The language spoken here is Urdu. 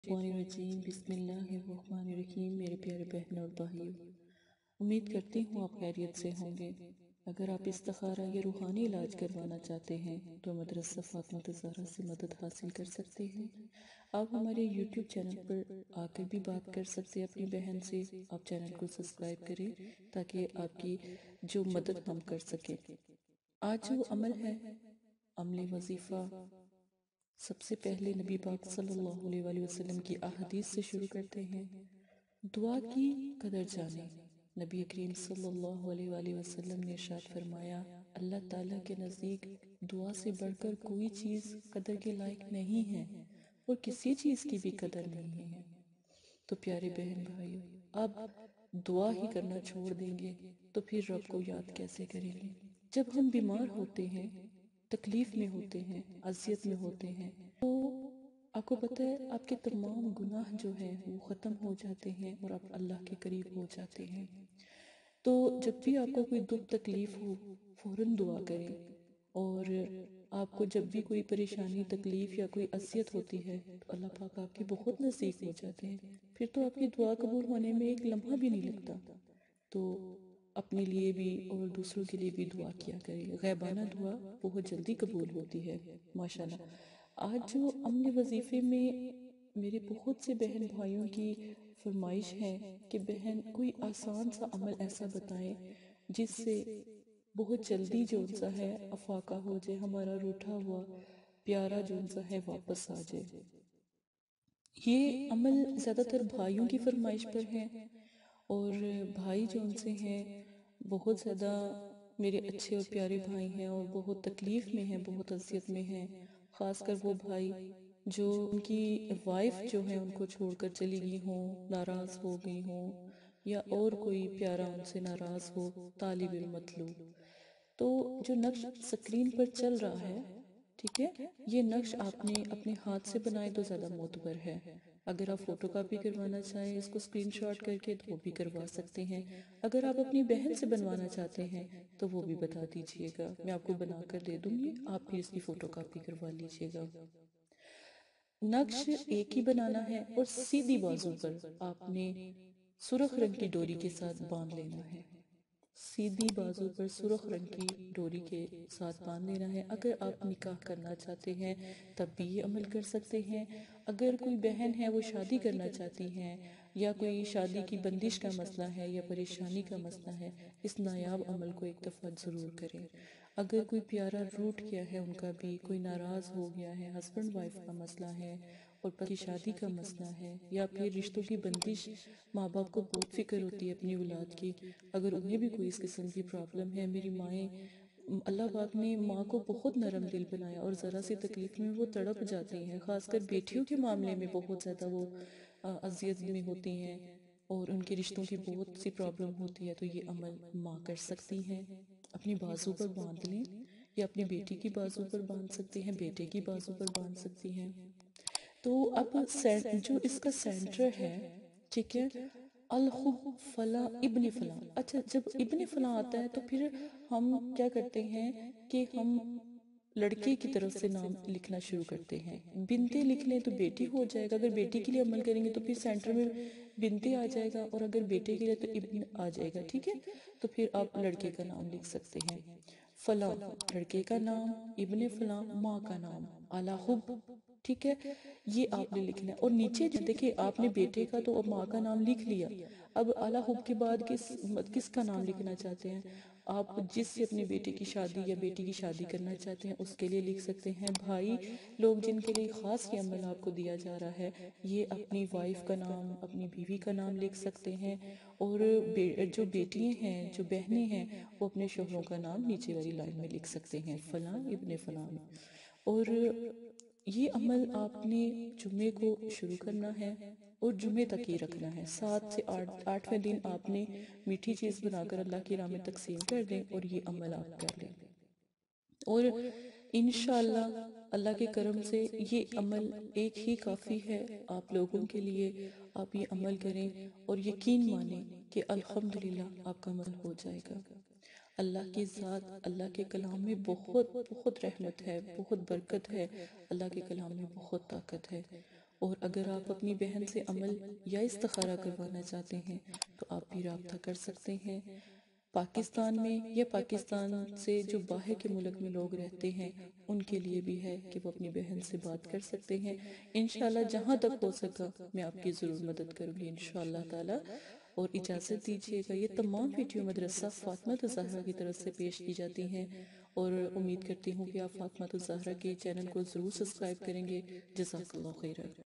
الرجیم بسم اللہ الرحمن الرحیم۔ میرے پیارے بہن اور بھائیوں، امید کرتی ہوں آپ خیریت سے ہوں گے۔ اگر آپ استخارہ یا روحانی علاج کروانا چاہتے ہیں تو مدرسہ فاطمہ زہرا سے مدد حاصل کر سکتے ہیں۔ آپ ہمارے یوٹیوب چینل پر آ کر بھی بات کر سکتے ہیں اپنی بہن سے۔ آپ چینل کو سبسکرائب کریں تاکہ آپ کی جو مدد ہم کر سکیں۔ آج جو عمل ہے، عمل وظیفہ، سب سے پہلے نبی پاک صلی اللہ علیہ وآلہ وسلم کی احادیث سے شروع کرتے ہیں۔ دعا کی قدر جانیں۔ نبی کریم صلی اللہ علیہ وآلہ وسلم نے ارشاد فرمایا، اللہ تعالیٰ کے نزدیک دعا سے بڑھ کر کوئی چیز قدر کے لائق نہیں ہے اور کسی چیز کی بھی قدر نہیں ہے۔ تو پیارے بہن بھائیوں، اب دعا ہی کرنا چھوڑ دیں گے تو پھر رب کو یاد کیسے کریں گے؟ جب ہم بیمار ہوتے ہیں، تکلیف میں ہوتے ہیں، اذیت میں ہوتے ہیں، تو آپ کو پتہ ہے آپ کے تمام گناہ جو ہیں وہ ختم ہو جاتے ہیں اور آپ اللہ کے قریب ہو جاتے ہیں۔ تو جب بھی آپ کو کوئی دکھ تکلیف ہو، فوراً دعا کریں، اور آپ کو جب بھی کوئی پریشانی، تکلیف یا کوئی اذیت ہوتی ہے تو اللہ پاک آپ کے بہت نزدیک ہو جاتے ہیں، پھر تو آپ کی دعا قبول ہونے میں ایک لمحہ بھی نہیں لگتا۔ تو اپنے لیے بھی اور دوسروں کے لیے بھی دعا کیا کریں۔ غیبانہ دعا بہت جلدی قبول ہوتی ہے ماشاءاللہ۔ آج جو عمل وظیفے میں میرے بہت سے بہن بھائیوں کی فرمائش ہے کہ بہن کوئی آسان سا عمل ایسا بتائیں جس سے بہت جلدی جو ان سا ہے افاقہ ہو جائے، ہمارا روٹھا ہوا پیارا جو ان سا ہے واپس آ جائے۔ یہ عمل زیادہ تر بھائیوں کی فرمائش پر ہے، اور بھائی جو ان سے ہیں بہت زیادہ میرے اچھے اور پیارے بھائی ہیں اور بہت تکلیف میں ہیں، بہت اذیت میں ہیں۔ خاص کر وہ بھائی جو ان کی وائف جو ہے ان کو چھوڑ کر چلی گئی ہوں، ناراض ہو گئی ہوں، یا اور کوئی پیارا ان سے ناراض ہو، طالب المطلوب۔ تو جو نقش سکرین پر چل رہا ہے، ٹھیک ہے، یہ نقش آپ نے اپنے ہاتھ سے بنائے تو زیادہ معتبر ہے۔ اگر آپ فوٹو کاپی کروانا چاہیں اس کو اسکرین شاٹ کر کے تو وہ بھی کروا سکتے ہیں۔ اگر آپ اپنی بہن سے بنوانا چاہتے ہیں تو وہ بھی بتا دیجئے گا، میں آپ کو بنا کر دے دوں گی، آپ بھی اس کی فوٹو کاپی کروا لیجئے گا۔ نقش ایک ہی بنانا ہے اور سیدھی بازو پر آپ نے سرخ رنگ کی ڈوری کے ساتھ باندھ لینا ہے۔ سیدھی بازو پر سرخ رنگ کی ڈوری کے ساتھ باندھ لینا ہے۔ اگر آپ نکاح کرنا چاہتے ہیں تب بھی یہ عمل کر سکتے ہیں۔ اگر کوئی بہن ہے وہ شادی کرنا چاہتی ہیں یا کوئی شادی کی بندش کا مسئلہ ہے یا پریشانی کا مسئلہ ہے، اس نایاب عمل کو ایک دفعہ ضرور کریں۔ اگر کوئی پیارا روٹ گیا ہے ان کا بھی، کوئی ناراض ہو گیا ہے، ہسبینڈ وائف کا مسئلہ ہے اور پتی شادی کا مسئلہ ہے، یا پھر رشتوں کی بندش، ماں باپ کو بہت فکر ہوتی ہے اپنی اولاد کی، اگر انہیں بھی کوئی اس قسم کی پرابلم ہے۔ میری مائیں، اللہ پاک نے ماں کو بہت نرم دل بنایا اور ذرا سی تکلیف میں وہ تڑپ جاتی ہیں، خاص کر بیٹیوں کے معاملے میں بہت زیادہ وہ اذیت میں ہوتی ہیں اور ان کے رشتوں کی بہت سی پرابلم ہوتی ہے۔ تو یہ عمل ماں کر سکتی ہیں، اپنی بازو پر باندھ لیں، یا اپنی بیٹی کی بازو پر باندھ سکتے ہیں، بیٹے کی بازو پر باندھ سکتی ہیں۔ تو اب جو اس کا سینٹر ہے، ٹھیک ہے، الحب فلاں ابن فلاں۔ اچھا، جب ابن فلاں آتا ہے تو پھر ہم کیا کرتے ہیں کہ ہم لڑکے کی طرف سے نام لکھنا شروع کرتے ہیں۔ بنتے لکھ لیں تو بیٹی ہو جائے گا، اگر بیٹی کے لیے عمل کریں گے تو پھر سینٹر میں بنتے آ جائے گا، اور اگر بیٹے کے لیے تو ابن آ جائے گا، ٹھیک ہے۔ تو پھر آپ لڑکے کا نام لکھ سکتے ہیں، فلاں لڑکے کا نام، ابن فلاں ماں کا نام، اعلیٰ حب، ٹھیک ہے، یہ آپ نے لکھنا ہے۔ اور نیچے دیکھیں آپ نے بیٹے کا تو ماں کا نام لکھ لیا، اب اعلیٰ حب کے بعد کس کا نام لکھنا چاہتے ہیں آپ؟ جس سے اپنے بیٹے کی شادی یا بیٹی کی شادی کرنا چاہتے ہیں اس کے لیے لکھ سکتے ہیں۔ بھائی لوگ جن کے لیے خاص یہ عمل آپ کو دیا جا رہا ہے، یہ اپنی وائف کا نام، اپنی بیوی کا نام لکھ سکتے ہیں، اور جو بیٹیاں ہیں، جو بہنیں ہیں، وہ اپنے شوہروں کا نام نیچے والی لائن میں لکھ سکتے ہیں، فلاں ابن فلاں میں۔ اور یہ عمل آپ نے جمعے کو شروع کرنا ہے اور جمعے تک ہی رکھنا ہے۔ 7 سے 8ویں دن آپ نے میٹھی چیز بنا کر اللہ کی راہ میں تقسیم کر دیں اور یہ عمل آپ کر لیں، اور انشاءاللہ اللہ کے کرم سے یہ عمل ایک ہی کافی ہے آپ لوگوں کے لیے۔ آپ یہ عمل کریں اور یقین مانیں کہ الحمدللہ آپ کا عمل ہو جائے گا۔ اللہ کی ذات، اللہ کے کلام میں بہت بہت رحمت ہے، بہت برکت ہے، اللہ کے کلام میں بہت طاقت ہے، اور اگر آپ اپنی بہن سے عمل یا استخارہ کروانا چاہتے ہیں تو آپ بھی رابطہ کر سکتے ہیں۔ پاکستان میں یا پاکستان سے جو باہر کے ملک میں لوگ رہتے ہیں ان کے لیے بھی ہے کہ وہ اپنی بہن سے بات کر سکتے ہیں۔ انشاءاللہ جہاں تک ہو سکا میں آپ کی ضرور مدد کروں گی انشاءاللہ تعالی۔ اور اجازت دیجیے گا، یہ تمام ویڈیو مدرسہ فاطمہ الزہرا کی طرف سے پیش کی جاتی ہیں، اور امید کرتی ہوں کہ آپ فاطمہ الزہرا کے چینل کو ضرور سبسکرائب کریں گے۔ جزاک اللہ خیرہ۔